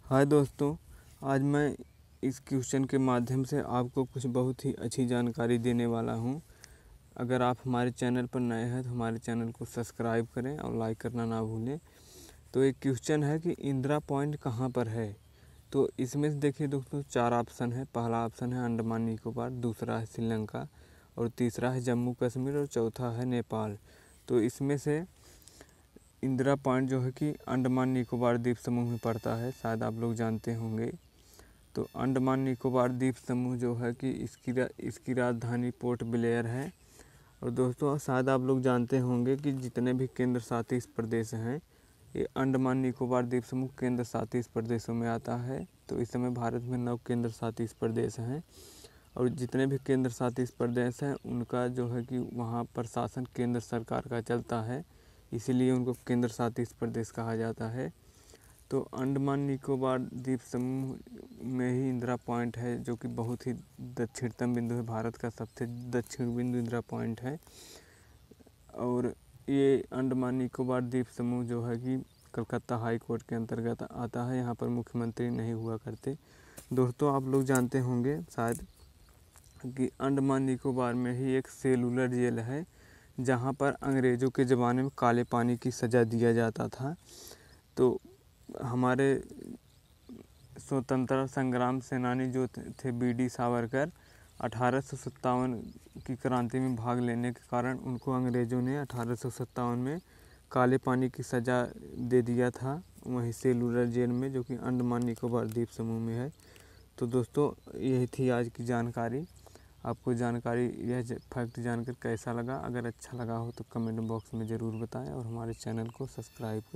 हाय दोस्तों, आज मैं इस क्वेश्चन के माध्यम से आपको कुछ बहुत ही अच्छी जानकारी देने वाला हूं। अगर आप हमारे चैनल पर नए हैं तो हमारे चैनल को सब्सक्राइब करें और लाइक करना ना भूलें। तो एक क्वेश्चन है कि इंदिरा पॉइंट कहां पर है। तो इसमें से देखिए दोस्तों, 4 ऑप्शन है। पहला ऑप्शन है अंडमान निकोबार, दूसरा है श्रीलंका, और तीसरा है जम्मू कश्मीर, और चौथा है नेपाल। तो इसमें से इंदिरा पॉइंट जो है कि अंडमान निकोबार द्वीप समूह में पड़ता है, शायद आप लोग जानते होंगे। तो अंडमान निकोबार द्वीप समूह जो है कि इसकी राजधानी पोर्ट ब्लेयर है। और दोस्तों, शायद आप लोग जानते होंगे कि जितने भी केंद्र शासित प्रदेश हैं, ये अंडमान निकोबार द्वीप समूह केंद्र शासित प्रदेशों में आता है। तो इस समय भारत में 9 केंद्र शासित प्रदेश हैं, और जितने भी केंद्र शासित प्रदेश हैं उनका जो है कि वहाँ प्रशासन केंद्र सरकार का चलता है, इसीलिए उनको केंद्र शासित प्रदेश कहा जाता है। तो अंडमान निकोबार द्वीप समूह में ही इंदिरा पॉइंट है, जो कि बहुत ही दक्षिणतम बिंदु है। भारत का सबसे दक्षिण बिंदु इंदिरा पॉइंट है। और ये अंडमान निकोबार द्वीप समूह जो है कि कलकत्ता हाई कोर्ट के अंतर्गत आता है। यहाँ पर मुख्यमंत्री नहीं हुआ करते। दोस्तों, आप लोग जानते होंगे शायद कि अंडमान निकोबार में ही एक सेलुलर जेल है, जहाँ पर अंग्रेज़ों के ज़माने में काले पानी की सज़ा दिया जाता था। तो हमारे स्वतंत्रता संग्राम सेनानी जो थे बीडी सावरकर, 1857 की क्रांति में भाग लेने के कारण उनको अंग्रेज़ों ने 1857 में काले पानी की सज़ा दे दिया था, वहीं सेलुलर जेल में, जो कि अंडमान निकोबार द्वीप समूह में है। तो दोस्तों, यही थी आज की जानकारी। आपको जानकारी यह फैक्ट जानकर कैसा लगा? अगर अच्छा लगा हो तो कमेंट बॉक्स में ज़रूर बताएं, और हमारे चैनल को सब्सक्राइब करें।